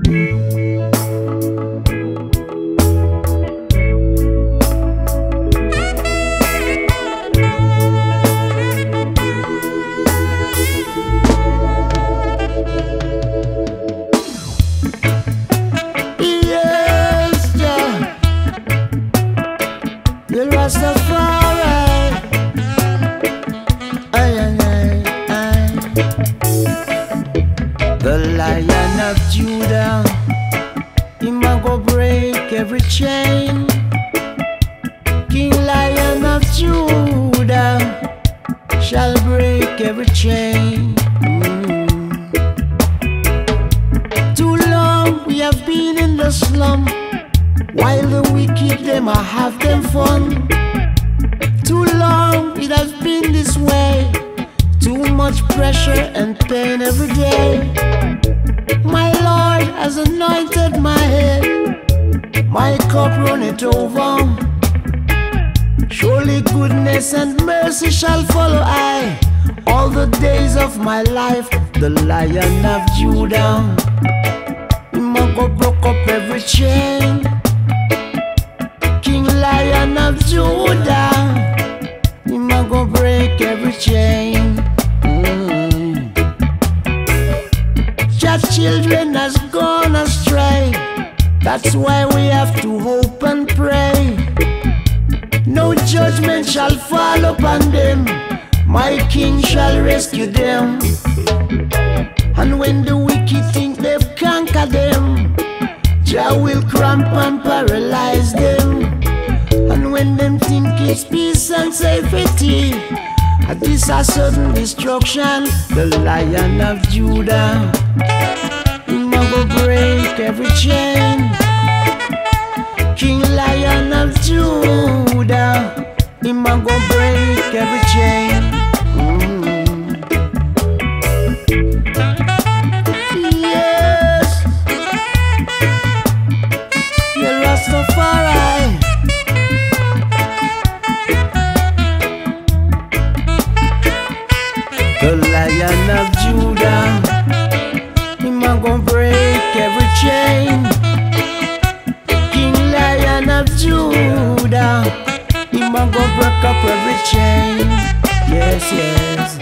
The Lion of Judah, him a go break every chain. King Lion of Judah shall break every chain. Too long we have been in the slum, while the wicked them a have them fun. Too long it has been this way, too much pressure and pain every day. My Lord has anointed my head, my cup runneth over. Surely goodness and mercy shall follow I all the days of my life. The Lion of Judah, him a go broke up every chain. King Lion of Judah, him a go break every chain. Just children has gone astray, that's why we have to hope and pray. No judgment shall fall upon them, my King shall rescue them. And when the wicked think they've conquered them, Jah will cramp and paralyze them. And when them think it's peace and safety, this a sudden destruction. The Lion of Judah, him a go break every chain. King Lion of Judah, him a go break every chain. Yes, you're Rastafari. The Lion of Judah, him a gon' break every chain. King Lion of Judah, him a gon' break up every chain. Yes, yes.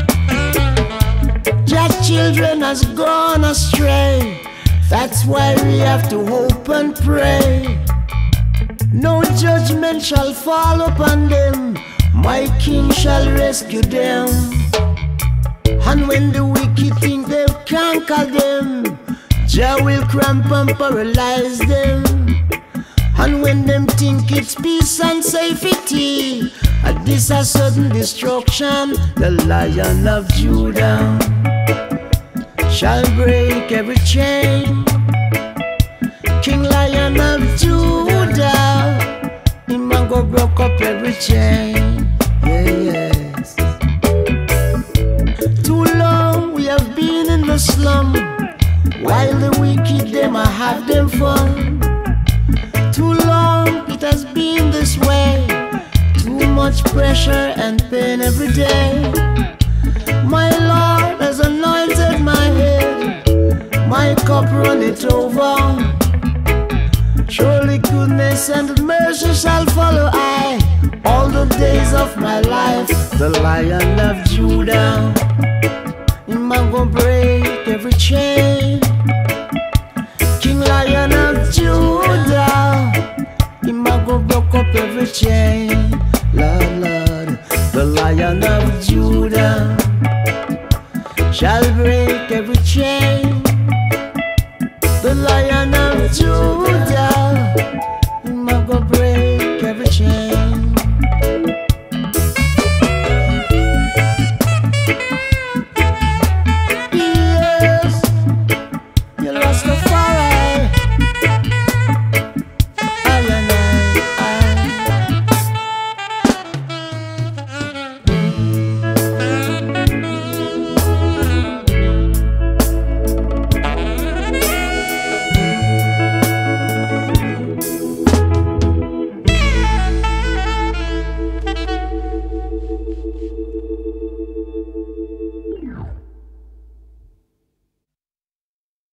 Just children has gone astray, that's why we have to hope and pray. No judgment shall fall upon them, my King shall rescue them. And when the wicked think they've conquered them, Jah will cramp and paralyze them. And when them think it's peace and safety, at this a sudden destruction, the Lion of Judah shall break every chain. King Lion of Judah, him a go broke up every chain. Yeah, yes. Too long we have been in the slum, while the wicked them a have them fun. Too long it has been this way, too much pressure and pain every day. My Lord has anointed my head, my cup runneth over. Surely goodness and mercy shall follow I all the days of my life. The Lion of Judah, him a go break every chain. King Lion of Judah, him a go broke up every chain. Lord, Lord, the Lion of Judah shall break every chain.